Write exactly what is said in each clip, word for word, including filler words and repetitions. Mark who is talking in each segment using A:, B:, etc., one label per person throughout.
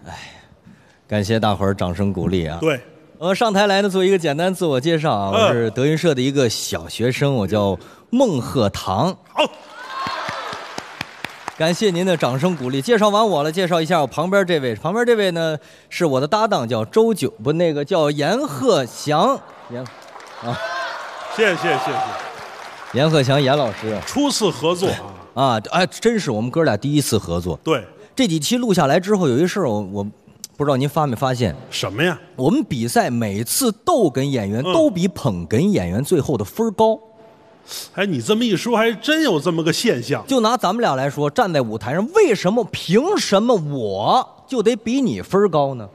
A: 感谢大伙儿掌声鼓励啊！
B: 对，
A: 呃，上台来呢，做一个简单自我介绍啊，我是德云社的一个小学生，我叫孟鹤堂。
B: 好，
A: 感谢您的掌声鼓励。介绍完我了，介绍一下我旁边这位，旁边这位呢是我的搭档，叫周九，不，那个叫阎鹤祥，阎，啊，
B: 谢谢谢谢谢谢。
A: 阎鹤祥阎老师，
B: 初次合作啊
A: 啊，哎，真是我们哥俩第一次合作。
B: 对，
A: 这几期录下来之后，有一事我我。不知道您发没发现？
B: 什么呀？
A: 我们比赛每次逗哏演员都比捧哏演员最后的分高。
B: 哎，你这么一说，还真有这么个现象。
A: 就拿咱们俩来说，站在舞台上，为什么凭什么我就得比你分高呢？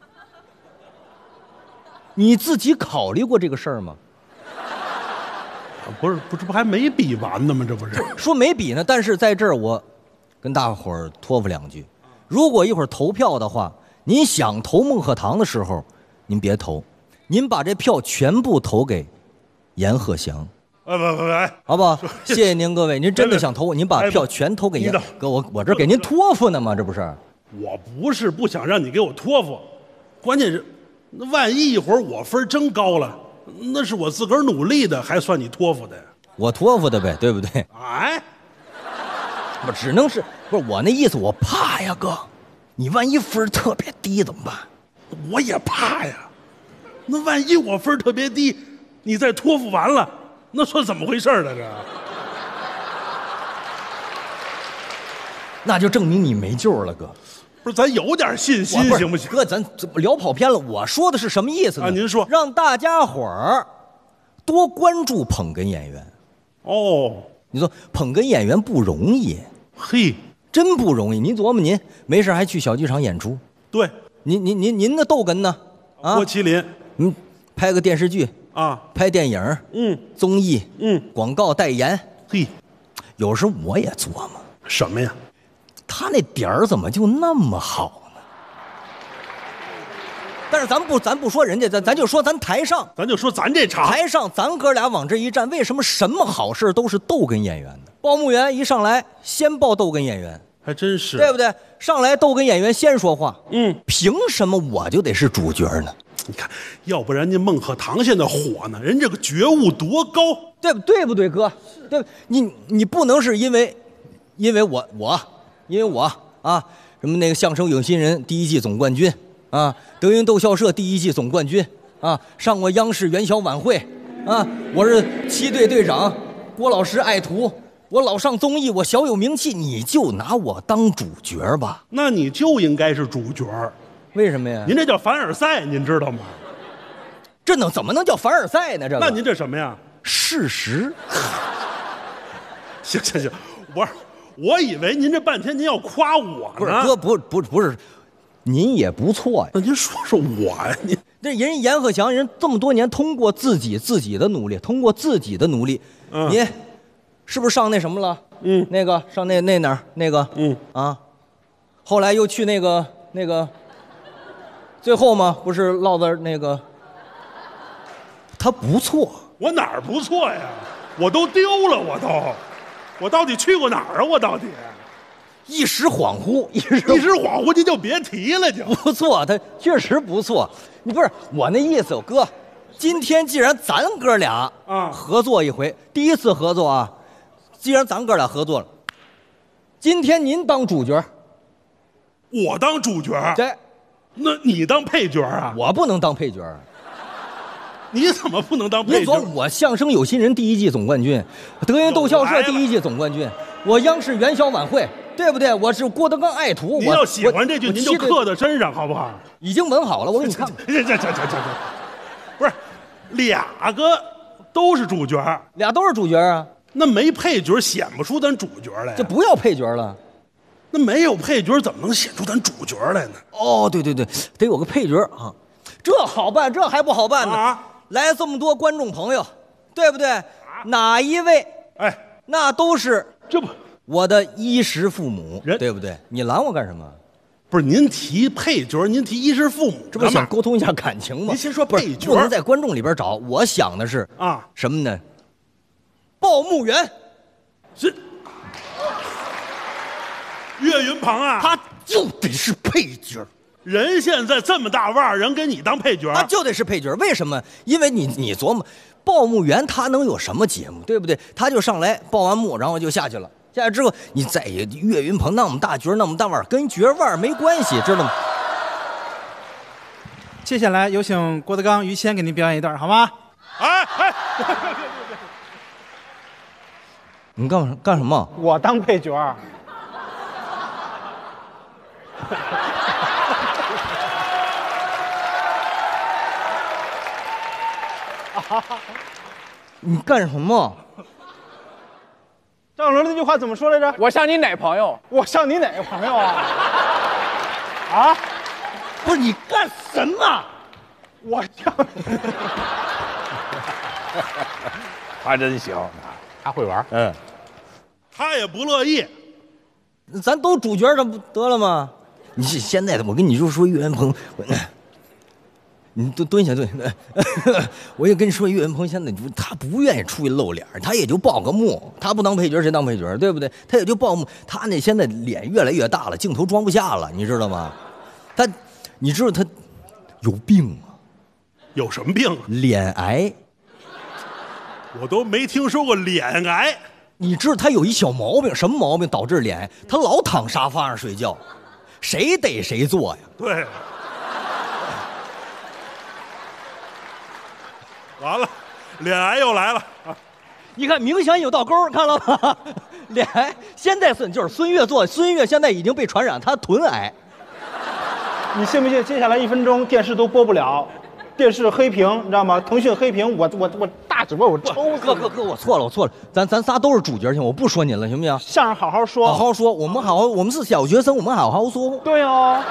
A: 你自己考虑过这个事儿吗？
B: 不是，不是，不还没比完呢吗？这不是
A: 说没比呢，但是在这儿我跟大伙儿托付两句：如果一会儿投票的话。您想投孟鹤堂的时候，您别投，您把这票全部投给阎鹤祥。
B: 哎，不不不，
A: 好不好？谢谢您各位，您真的想投我，您把票全投给阎哥，我我这给您托付呢吗？这不是？
B: 我不是不想让你给我托付，关键是，那万一一会儿我分真高了，那是我自个儿努力的，还算你托付的？
A: 我托付的呗，对不对？
B: 哎，
A: 不，只能是不是我那意思，我怕呀，哥。你万一分特别低怎么办？
B: 我也怕呀。那万一我分特别低，你再托付完了，那算怎么回事呢？这，
A: 那就证明你没救了，哥。
B: 不是，咱有点信心行不行？
A: 哥，咱聊跑偏了。我说的是什么意思呢？
B: 啊，您说，
A: 让大家伙儿多关注捧哏演员。
B: 哦，
A: 你说捧哏演员不容易，
B: 嘿。
A: 真不容易，您琢磨您没事还去小剧场演出，
B: 对，
A: 您您您您的逗哏呢？啊，
B: 郭麒麟，
A: 嗯，拍个电视剧
B: 啊，
A: 拍电影，
B: 嗯，
A: 综艺，
B: 嗯，
A: 广告代言，
B: 嘿，
A: 有时候我也琢磨，
B: 什么呀？
A: 他那点儿怎么就那么好呢？但是咱不咱不说人家，咱咱就说咱台上，
B: 咱就说咱这场
A: 台上，咱哥俩往这一站，为什么什么好事都是逗哏演员的？报幕员一上来先报逗哏演员。
B: 还真是，
A: 对不对？上来逗哏演员先说话，
B: 嗯，
A: 凭什么我就得是主角呢？
B: 你看，要不然您孟鹤堂现在火呢，人这个觉悟多高，
A: 对不对不对，哥？对，你你不能是因为，因为我我，因为我啊，什么那个相声有新人第一季总冠军啊，德云逗笑社第一季总冠军啊，上过央视元宵晚会啊，我是七队队长，郭老师爱徒。我老上综艺，我小有名气，你就拿我当主角吧？
B: 那你就应该是主角。
A: 为什么呀？
B: 您这叫凡尔赛，您知道吗？
A: 这能怎么能叫凡尔赛呢？这
B: 那您这什么呀？
A: 事实。
B: 行行行，我我以为您这半天您要夸我呢。
A: 不是哥，不不不是，您也不错呀。
B: 那您说说我呀，您
A: 这人阎鹤祥人这么多年，通过自己自己的努力，通过自己的努力，
B: 嗯，
A: 您。是不是上那什么了？
B: 嗯，
A: 那个上那那哪儿那个？
B: 嗯
A: 啊，后来又去那个那个，最后嘛，不是落在那个，他不错。
B: 我哪儿不错呀？我都丢了，我都，我到底去过哪儿啊？我到底
A: 一时恍惚，一时
B: 一时恍惚，您就别提了，就
A: 不错，他确实不错。你不是我那意思，哥，今天既然咱哥俩
B: 啊
A: 合作一回，第一次合作啊。既然咱哥俩合作了，今天您当主角，
B: 我当主角，
A: 对，
B: 那你当配角啊？
A: 我不能当配角。
B: 你怎么不能当配角？
A: 您说我相声有新人第一季总冠军，德云逗笑社第一季总冠军，我央视元宵晚会，对不对？我是郭德纲爱徒。
B: 您要喜欢这句，您就刻在身上，好不好？
A: 已经纹好了，我给你看看。
B: 这这这这这，不是俩个都是主角，
A: 俩都是主角啊。
B: 那没配角显不出咱主角来，
A: 就不要配角了。
B: 那没有配角怎么能显出咱主角来呢？
A: 哦，对对对，得有个配角啊，这好办，这还不好办呢。
B: 啊，
A: 来这么多观众朋友，对不对？啊、哪一位？
B: 哎，
A: 那都是
B: 这不
A: 我的衣食父母，
B: 人
A: 对不对？你拦我干什么？
B: 不是您提配角，您提衣食父母，
A: 这不想沟通一下感情吗？
B: 您先说配角，
A: 不能在观众里边找。我想的是
B: 啊，
A: 什么呢？报幕员，
B: 是岳云鹏啊，
A: 他就得是配角。
B: 人现在这么大腕儿，人给你当配角，
A: 他就得是配角。为什么？因为你你琢磨，报幕员他能有什么节目，对不对？他就上来报完幕，然后就下去了。下去之后，你再岳云鹏那么大角那么大腕儿，跟角腕儿没关系，知道吗？
C: 接下来有请郭德纲、于谦给您表演一段，好吗？
B: 哎哎，
A: 你干干什么？
C: 我当配角。
A: 你干什么？
C: 张小伦那句话怎么说来着？
D: 我像你哪朋友？
C: 我像你哪个朋友啊？啊？
A: 不是你干什么？
C: 我像。
D: 他真行，他会玩。
B: 嗯，他也不乐意。
A: 咱都主角，这不得了吗？你是现在的，我跟你就说岳云鹏，我你蹲蹲下蹲下。我也跟你说，岳云鹏现在他不愿意出去露脸，他也就报个幕，他不当配角谁当配角，对不对？他也就报幕，他那现在脸越来越大了，镜头装不下了，你知道吗？他，你知道他有病吗？
B: 有什么病啊？
A: 脸癌。
B: 我都没听说过脸癌。
A: 你知道他有一小毛病，什么毛病导致脸癌？他老躺沙发上睡觉，谁逮谁做呀？
B: 对。完了，脸癌又来了啊！
A: 你看明显有道沟，看了吗？脸癌现在孙就是孙越做，孙越现在已经被传染，他臀癌。
C: 你信不信？接下来一分钟电视都播不了，电视黑屏，你知道吗？腾讯黑屏，我我我大指播我抽死！
A: 哥哥哥，我错了，我错了，咱咱仨都是主角，行，我不说您了，行不行？
C: 相声好好说，
A: 好好说，我们好好，我们是小学生，我们好好说。
C: 对哦。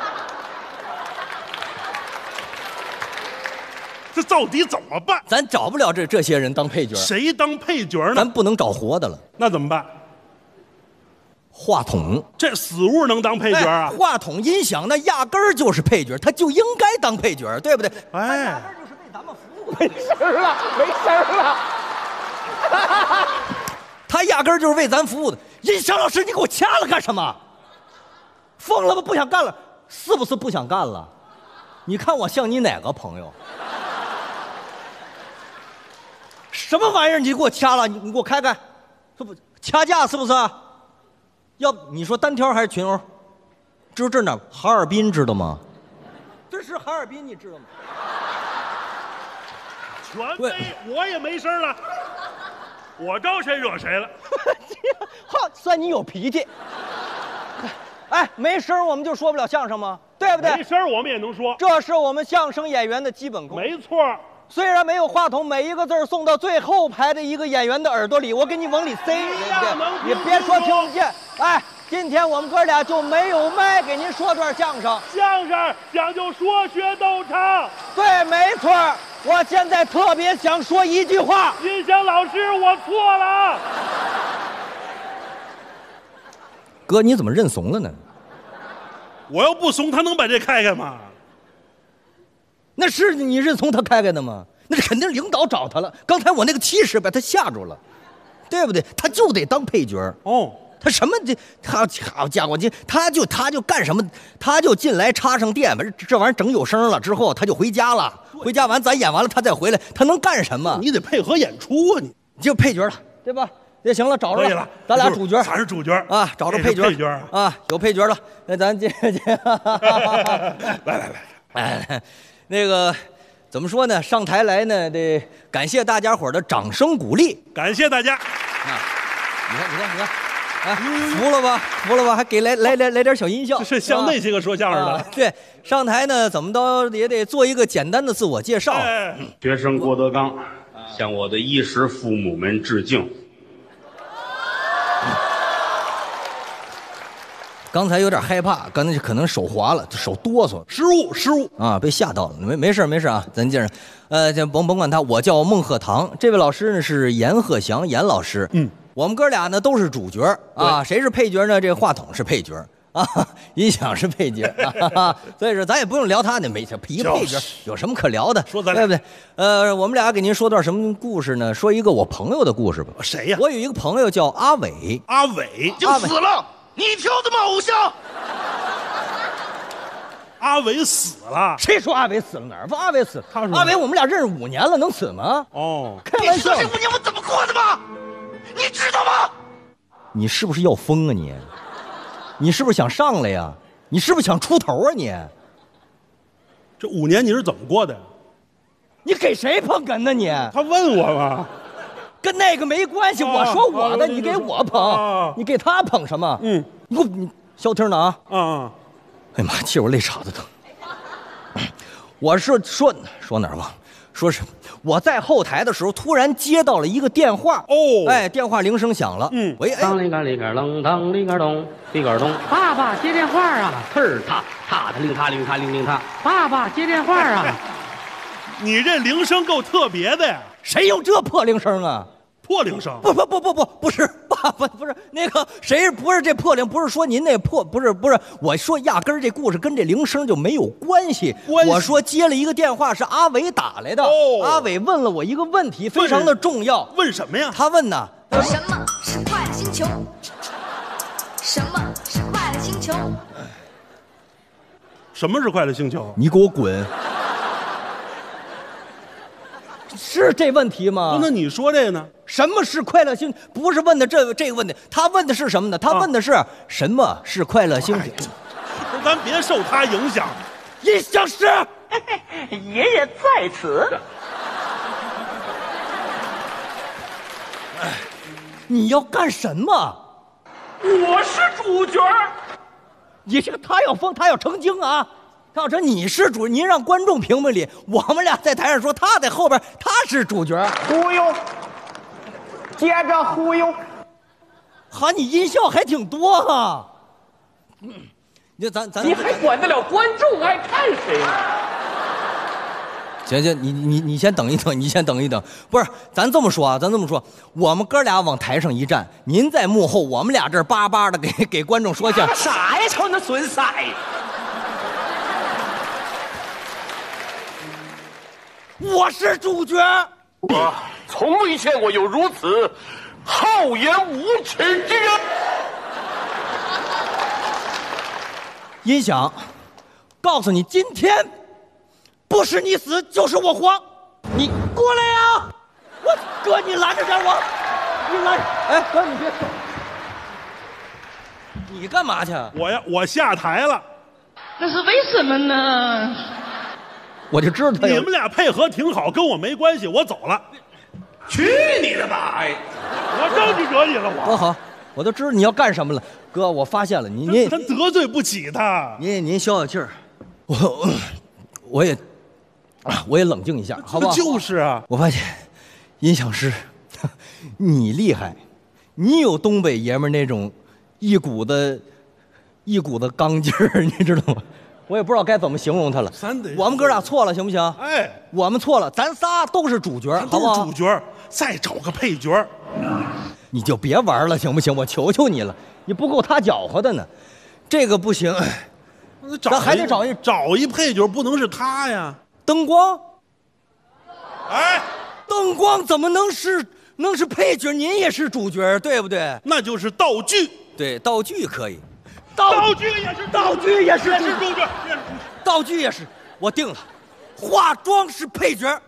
B: 这到底怎么办？
A: 咱找不了这这些人当配角，
B: 谁当配角呢？
A: 咱不能找活的了。
B: 那怎么办？
A: 话筒，
B: 这死物能当配角啊？
A: 哎、话筒、音响那压根儿就是配角，他就应该当配角，对不对？
B: 哎，
A: 他压根儿就是为咱们服务。
C: 没声儿了，没声儿了。
A: 他压根儿就是为咱服务的。音响老师，你给我掐了干什么？疯了吧？不想干了？是不是不想干了？你看我像你哪个朋友？什么玩意儿？你给我掐了！你你给我开开，这不掐架是不是？要你说单挑还是群殴？知道这哪？哈尔滨知道吗？这是哈尔滨，你知道吗？
B: 全没，我也没声了。我招谁惹谁了？
A: 好，算你有脾气。哎，没声我们就说不了相声吗？对不对？
B: 没声我们也能说，
A: 这是我们相声演员的基本功。
B: 没错。
A: 虽然没有话筒，每一个字送到最后排的一个演员的耳朵里，我给你往里塞，对不对？你别说听不见。哎，今天我们哥俩就没有麦，给您说段相声。
B: 相声讲究说学逗唱。
A: 对，没错。我现在特别想说一句话。
B: 音响老师，我错了。
A: 哥，你怎么认怂了呢？
B: 我要不怂，他能把这开开吗？
A: 那是你认怂他开开的吗？那是肯定领导找他了。刚才我那个气势把他吓住了，对不对？他就得当配角
B: 哦。
A: 他什么这好好家伙，这他就他就干什么？他就进来插上电，这这玩意儿整有声了之后，他就回家了。回家完咱演完了，他再回来，他能干什么？
B: 你得配合演出啊，你
A: 就配角了，对吧？也行了，找着了，
B: 了
A: 咱俩主角，
B: 咱是主角
A: 啊，找着配角，
B: 配角
A: 啊，有配角了，那咱接接，
B: 来来来，
A: 哎，那个怎么说呢？上台来呢，得感谢大家伙的掌声鼓励，
B: 感谢大家。
A: 啊，你看，你看，你看，哎，服了吧，服了吧？还给来来来来点小音效，
B: 是像那些个说相声的。
A: 啊、对，上台呢，怎么着也得做一个简单的自我介绍。
B: 哎、
E: 学生郭德纲向我的衣食父母们致敬。
A: 刚才有点害怕，刚才可能手滑了，手哆嗦，
B: 失误失误
A: 啊，被吓到了。没没事没事啊，咱接着，呃，就甭甭管他，我叫孟鹤堂，这位老师呢是严鹤祥，严老师。
B: 嗯，
A: 我们哥俩呢都是主角啊，谁是配角呢？这个话筒是配角啊，音响是配角啊，所以说咱也不用聊他那没一个配角有什么可聊的，
B: 说咱
A: 对不对？呃，我们俩给您说段什么故事呢？说一个我朋友的故事吧。
B: 谁呀？
A: 我有一个朋友叫阿伟，
B: 阿伟
F: 就死了。你挑的吗？偶像，
B: 阿阿伟死了。
A: 谁说阿伟死了？哪儿说阿伟死了？
B: 他说
A: 阿伟我们俩认识五年了，能死吗？
B: 哦，
A: 开玩笑。
F: 你说这五年我怎么过的吗？你知道吗？
A: 你是不是要疯啊你？你是不是想上来呀？你是不是想出头啊你？
B: 这五年你是怎么过的？
A: 你给谁捧哏呢你？
B: 他问我嘛。
A: 跟那个没关系，
B: 啊
A: 我说我的，
B: 啊
A: 你给我捧，
B: 啊
A: 你给他捧什么？
B: 嗯，
A: 你给我你消停呢啊！
B: 啊，
A: 哎呀妈，气我肋叉子疼。我是说说哪儿吧？说是我在后台的时候，突然接到了一个电话。
B: 哦
A: 哎，电话铃声响了。
B: 嗯
A: 喂，哎，
G: 当里个里个楞，当里个咚，里个咚。爸爸接电话啊！呲儿踏踏踏铃踏铃踏铃铃踏。爸爸接电话啊！
B: 你这铃声够特别的呀，
A: 谁用这破铃声啊？
B: 破铃声。
A: 不不不不不不是爸爸不是那个谁不是这破铃不是说您那破不是不是我说压根儿这故事跟这铃声就没有关系。
B: 关系
A: 我说接了一个电话是阿伟打来的。
B: 哦
A: 阿伟问了我一个问题，非常的重要。
B: 问什么呀？
A: 他问呢，
H: 什么是快乐星球？什么是快乐星球？
B: 什么是快乐星球？
A: 你给我滚！是这问题吗？
B: 不，那你说这个呢？
A: 什么是快乐星？不是问的这这个问题，他问的是什么呢？他问的是、什么是快乐星球？
B: 不是，咱别受他影响。
A: 音响师，
F: 爷爷在此。
A: 你要干什么？
F: 我是主角。
A: 你这个他要疯，他要成精啊！他要成你是主，您让观众评评理。我们俩在台上说，他在后边，他是主角。
F: 忽悠，接着忽悠。
A: 哈，你音效还挺多哈。嗯，你咱咱
F: 你还管得了观众爱看谁吗？
A: 行行，你你你先等一等，你先等一等。不是，咱这么说啊，咱这么说，我们哥俩往台上一站，您在幕后，我们俩这儿巴巴的给给观众说相声。
F: 啥呀，瞅那损色！
A: 我是主角。
F: 我从未见过有如此厚颜无耻之人。
A: 音响，告诉你，今天不是你死就是我活，你过来呀！我哥，你拦着点我，你拦着。哎，哥，你别，你干嘛去？
B: 我呀，我下台了。
I: 那是为什么呢？
A: 我就知道他有
B: 你们俩配合挺好，跟我没关系，我走了。
F: 去你的吧！哎，
B: 我招你惹你了，我。
A: 哥好，我都知道你要干什么了。哥，我发现了，您您
B: 咱得罪不起他。
A: 您您消消气儿，我我也我也冷静一下，好不好？
B: 就是啊，
A: 我发现，音响师，你厉害，你有东北爷们儿那种一股子一股子刚劲儿，你知道吗？我也不知道该怎么形容他了。
B: 咱得
A: 我们哥俩错了，行不行？
B: 哎，
A: 我们错了，咱仨都是主角，好不
B: 都
A: 好？
B: 是主角，再找个配角。
A: 你就别玩了，行不行？我求求你了，你不够他搅和的呢。这个不行，
B: 找
A: 咱还得找一
B: 找一配角，不能是他呀。
A: 灯光，
B: 哎，
A: 灯光怎么能是能是配角？您也是主角，对不对？
B: 那就是道具。
A: 对，道具可以，
B: 道具也是
A: 道具也是
B: 也是主角，也是
A: 道具也是，我定了，化妆是配角。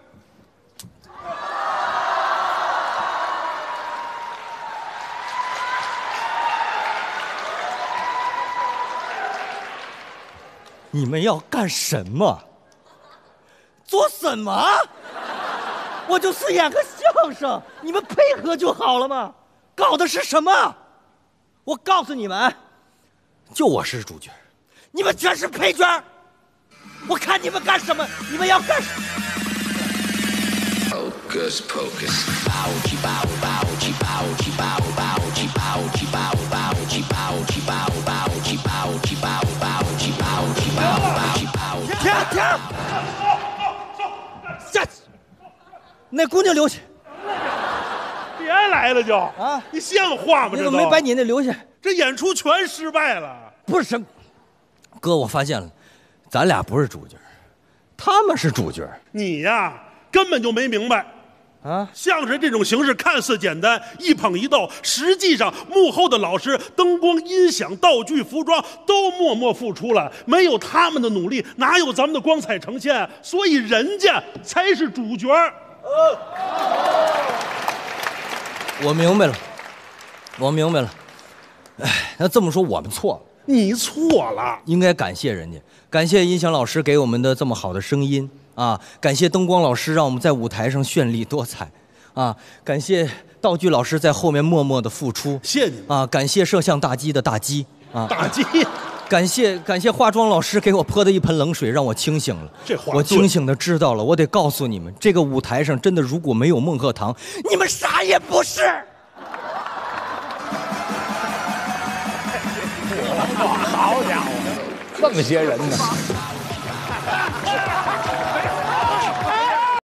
A: 你们要干什么？做什么？我就是演个相声，你们配合就好了嘛。搞的是什么？我告诉你们，就我是主角，你们全是配角。我看你们干什么？你们要干什么？
J: Hocus pocus, bow, bow, bow, bow, bow, bow, bow, bow, bow, bow, bow, bow, bow, bow,
A: 停停！下去，那姑娘留下
B: 别来了就
A: 啊！
B: 你像话吗？这都
A: 你怎么没把你那留下？
B: 这演出全失败了。
A: 不是，哥，我发现了，咱俩不是主角，他们是主角。
B: 你呀，根本就没明白，
A: 啊，
B: 相声这种形式看似简单，一捧一逗，实际上幕后的老师，灯光、音响、道具、服装都默默付出了，没有他们的努力，哪有咱们的光彩呈现？所以人家才是主角。
A: 我明白了，我明白了。哎，那这么说我们错了。
B: 你错了，
A: 应该感谢人家，感谢音响老师给我们的这么好的声音啊，感谢灯光老师让我们在舞台上绚丽多彩，啊，感谢道具老师在后面默默的付出，
B: 谢谢你
A: 啊，感谢摄像大机的大机啊，
B: 大鸡，
A: 感谢感谢化妆老师给我泼的一盆冷水，让我清醒了。
B: 这话
A: 我清醒的知道了，我得告诉你们，这个舞台上真的如果没有孟鹤堂，你们啥也不是。
D: 好家伙，这么些人呢。